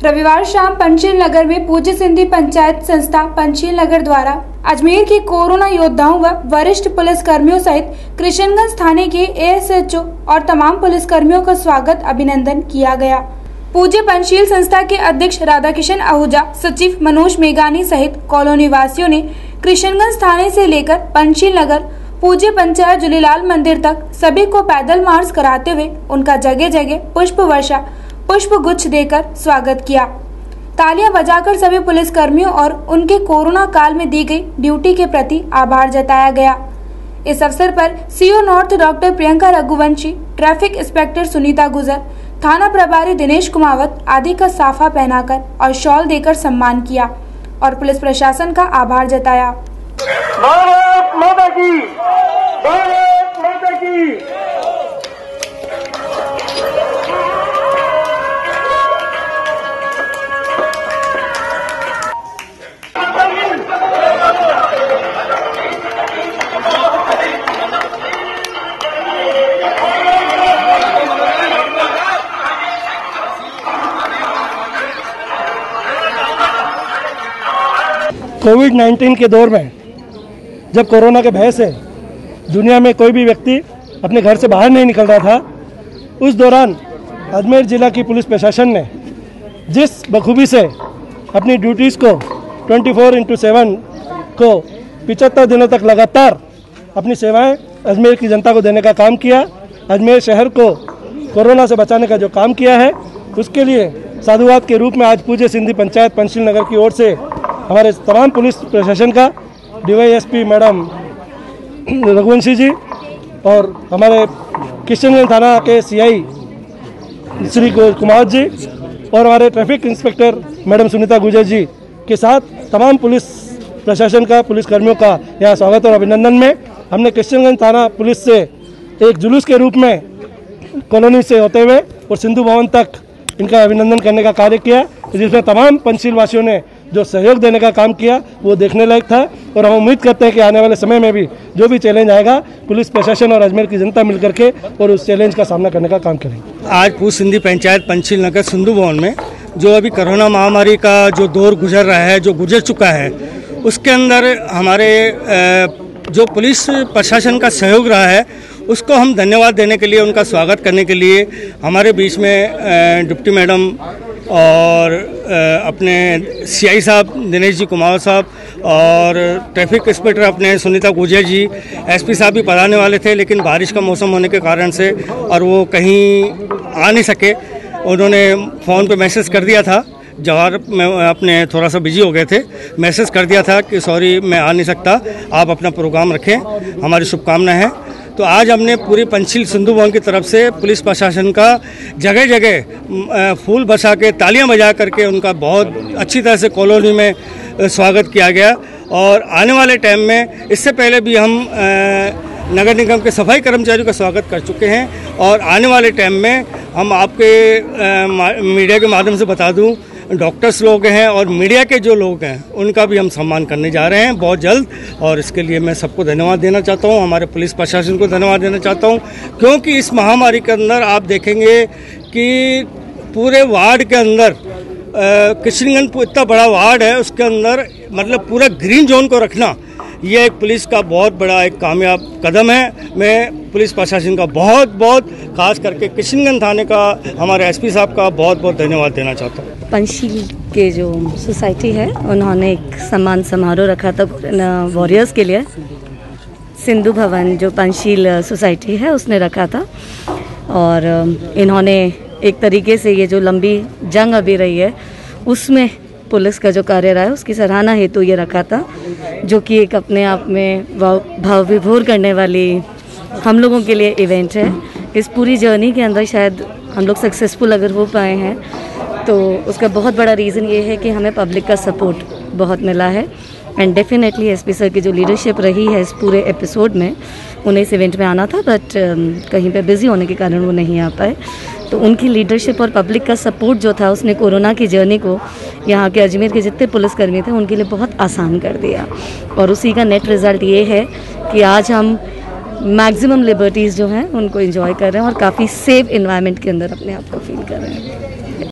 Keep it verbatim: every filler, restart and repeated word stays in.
रविवार शाम पंचशील नगर में पूज्य सिंधी पंचायत संस्था पंचशील नगर द्वारा अजमेर के कोरोना योद्धाओं व वरिष्ठ पुलिस कर्मियों सहित किशनगंज थाने के एएसएचओ और तमाम पुलिस कर्मियों का स्वागत अभिनंदन किया गया। पूज्य पंचशील संस्था के अध्यक्ष राधा किशन आहूजा, सचिव मनोज मेघानी सहित कॉलोनी वासियों ने किशनगंज थाने से लेकर पंचशील नगर पूज्य पंचायत झूलेलाल मंदिर तक सभी को पैदल मार्च कराते हुए उनका जगह जगह पुष्प वर्षा पुष्प गुच्छ देकर स्वागत किया। तालियां बजाकर सभी पुलिस कर्मियों और उनके कोरोना काल में दी गई ड्यूटी के प्रति आभार जताया गया। इस अवसर पर CO north doctor Priyanka Raghuvanshi, traffic inspector Sunita Gujar, थाना प्रभारी दिनेश कुमावत आदि का साफा पहनाकर और शॉल देकर सम्मान किया और पुलिस प्रशासन का आभार जताया। भारत माता की, भारत माता की। कोविड नाइन्टीन के दौर में जब कोरोना के भय से दुनिया में कोई भी व्यक्ति अपने घर से बाहर नहीं निकल रहा था, उस दौरान अजमेर ज़िला की पुलिस प्रशासन ने जिस बखूबी से अपनी ड्यूटीज़ को चौबीस इंटू सेवन को पचहत्तर दिनों तक लगातार अपनी सेवाएं अजमेर की जनता को देने का काम किया, अजमेर शहर को कोरोना से बचाने का जो काम किया है, उसके लिए साधुवाद के रूप में आज पूज्य सिंधी पंचायत पंचशील नगर की ओर से हमारे तमाम पुलिस प्रशासन का डीवाईएसपी मैडम रघुवंशी जी और हमारे किशनगंज थाना के सीआई श्री कुमार जी और हमारे ट्रैफिक इंस्पेक्टर मैडम सुनीता गुजर जी के साथ तमाम पुलिस प्रशासन का, पुलिस कर्मियों का यहाँ स्वागत और अभिनंदन में हमने किशनगंज थाना पुलिस से एक जुलूस के रूप में कॉलोनी से होते हुए और सिंधु भवन तक इनका अभिनंदन करने का कार्य किया, जिसमें तमाम पंचशील वासियों ने जो सहयोग देने का काम किया वो देखने लायक था। और हम उम्मीद करते हैं कि आने वाले समय में भी जो भी चैलेंज आएगा, पुलिस प्रशासन और अजमेर की जनता मिलकर के और उस चैलेंज का सामना करने का काम करेंगे। आज पूज्य सिंधी पंचायत पंचशील नगर सिंधु भवन में जो अभी कोरोना महामारी का जो दौर गुजर रहा है, जो गुजर चुका है, उसके अंदर हमारे जो पुलिस प्रशासन का सहयोग रहा है, उसको हम धन्यवाद देने के लिए, उनका स्वागत करने के लिए हमारे बीच में डिप्टी मैडम और अपने सीआई साहब दिनेश जी कुमार साहब और ट्रैफिक इंस्पेक्टर अपने सुनीता गुजर जी, एसपी साहब भी पधारने वाले थे, लेकिन बारिश का मौसम होने के कारण से और वो कहीं आ नहीं सके। उन्होंने फ़ोन पे मैसेज कर दिया था, जवाहर में अपने थोड़ा सा बिजी हो गए थे, मैसेज कर दिया था कि सॉरी मैं आ नहीं सकता, आप अपना प्रोग्राम रखें, हमारी शुभकामनाएं हैं। तो आज हमने पूरी पंचशील सिंधु भवन की तरफ से पुलिस प्रशासन का जगह जगह फूल बरसा के, तालियां बजा करके उनका बहुत अच्छी तरह से कॉलोनी में स्वागत किया गया। और आने वाले टाइम में, इससे पहले भी हम नगर निगम के सफाई कर्मचारियों का स्वागत कर चुके हैं और आने वाले टाइम में हम आपके मीडिया के माध्यम से बता दूं, डॉक्टर्स लोग हैं और मीडिया के जो लोग हैं उनका भी हम सम्मान करने जा रहे हैं बहुत जल्द। और इसके लिए मैं सबको धन्यवाद देना चाहता हूं, हमारे पुलिस प्रशासन को धन्यवाद देना चाहता हूं, क्योंकि इस महामारी के अंदर आप देखेंगे कि पूरे वार्ड के अंदर किशनगंज इतना बड़ा वार्ड है, उसके अंदर मतलब पूरा ग्रीन जोन को रखना, ये एक पुलिस का बहुत बड़ा एक कामयाब कदम है। मैं पुलिस प्रशासन का बहुत बहुत खास करके किशनगंज थाने का, हमारे एसपी साहब का बहुत बहुत धन्यवाद देना चाहता हूँ। पंचशील के जो सोसाइटी है उन्होंने एक सम्मान समारोह रखा था वॉरियर्स के लिए। सिंधु भवन जो पंचशील सोसाइटी है उसने रखा था और इन्होंने एक तरीके से ये जो लंबी जंग अभी रही है उसमें पुलिस का जो कार्य रहा है उसकी सराहना हेतु ये रखा था, जो कि एक अपने आप में भाव विभोर करने वाली हम लोगों के लिए इवेंट है। इस पूरी जर्नी के अंदर शायद हम लोग सक्सेसफुल अगर हो पाए हैं तो उसका बहुत बड़ा रीज़न ये है कि हमें पब्लिक का सपोर्ट बहुत मिला है। एंड डेफिनेटली एसपी सर की जो लीडरशिप रही है इस पूरे एपिसोड में, उन्हें इस इवेंट में आना था बट uh, कहीं पे बिजी होने के कारण वो नहीं आ पाए, तो उनकी लीडरशिप और पब्लिक का सपोर्ट जो था उसने कोरोना की जर्नी को यहाँ के अजमेर के जितने पुलिसकर्मी थे उनके लिए बहुत आसान कर दिया। और उसी का नेट रिज़ल्ट ये है कि आज हम मैक्सिमम लिबर्टीज़ जो हैं उनको एंजॉय कर रहे हैं और काफ़ी सेफ इन्वायरमेंट के अंदर अपने आप को फील कर रहे हैं।